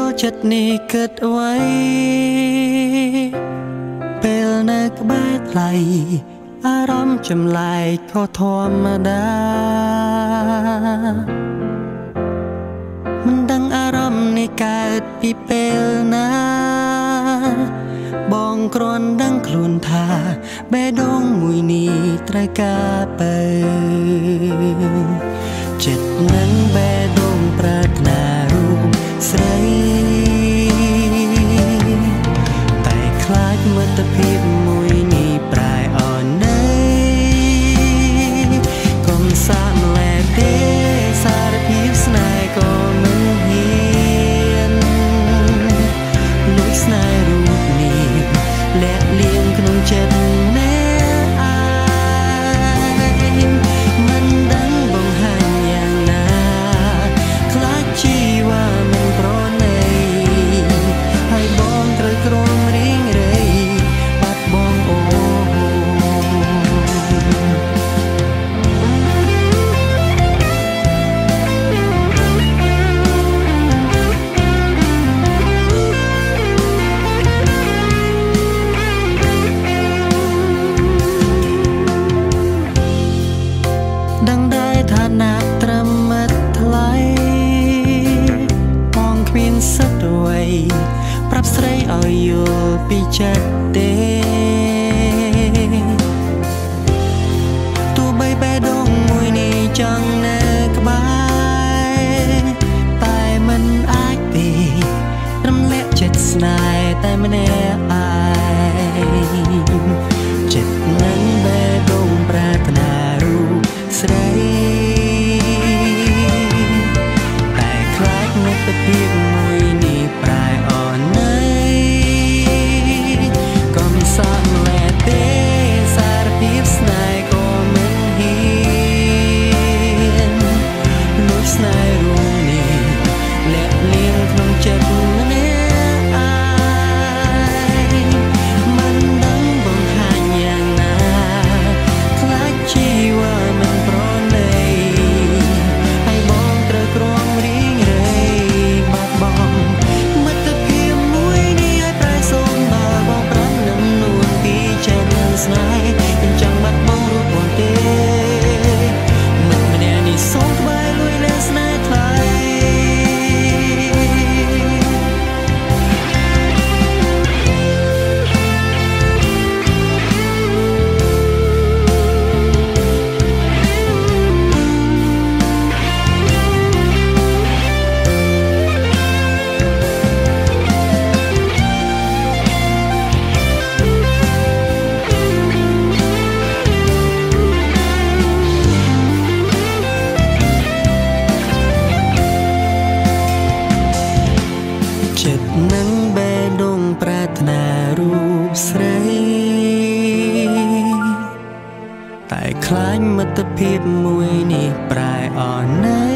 ចិត្តនេះគិតអ្វីពេលនៅក្បែរថ្លៃអារម្មណ៍ចម្លែកខុសធម្មតាមិនដឹងអារម្មណ៍នេះកើតពីពេលណាបងគ្រាន់ដឹងខ្លួនថាបេះដូងមួយនេះត្រូវការបើចិត្តនឹងបេះដូងប្រាថ្នារូបស្រីតែខ្លាចមិត្តភាពមួយនេះប្រែអន់ន័យកុំសាកម្លែកទេសារភាពស្នេហ៍ក៏មិនហ៊ានលួចស្នេហ៍រូបនេះលាក់លៀងក្នុងចិត្តអ្នកឯងមិនដឹងបង្ហាញយ៉ាងណាខ្លាចជីវ៉ាមិនប្រណីហើយបងត្រូវគ្រោមរីងរៃបាត់បងអូដឹងដែរឋានៈត្រឹមមិត្តថ្លៃបងគ្មានសិទ្ធអ្វីប្រាប់ស្រីឲ្យយល់ពីចិត្តទេទោះបីបេះដូងមួយនេះចង់នៅក្បែរតែមិនអាចទេរំលាក់ចិត្តស្នេហ៍តែម្នាក់ឯងចិត្តនឹងបេះដូងប្រាថ្នារូបស្រីតែខ្លាចមិត្តភាពមួយនេះប្រែអន់ន័យកុំសាកម្លែកទេសារភាពស្នេហ៍ក៏មិនហ៊ានលួចស្នេហ៍រូបនេះលាក់លៀងក្នុងចិត្តម្នាក់ឯងមិនដឹងបង្ហាញយ៉ាងណាខ្លាចជីវ៉ាមិនប្រណីហើយបងត្រូវគ្រោមរីងរៃបាត់បង់មិត្តភាពមួយនេះឲ្យប្រែសូនដល់បងប្រាប់នឹងនួនពីចិត្តស្នេហ៍មិនចង់បាត់បង់រូបបងទេមិត្តម្នាក់នេះសូមក្បែរលួចលើស្នេហ៍ថ្លៃចិត្តនឹងបេះដូងប្រាថ្នារូបស្រីតែខ្លាចមិត្តភាពមួយនេះប្រែអន់ន័យ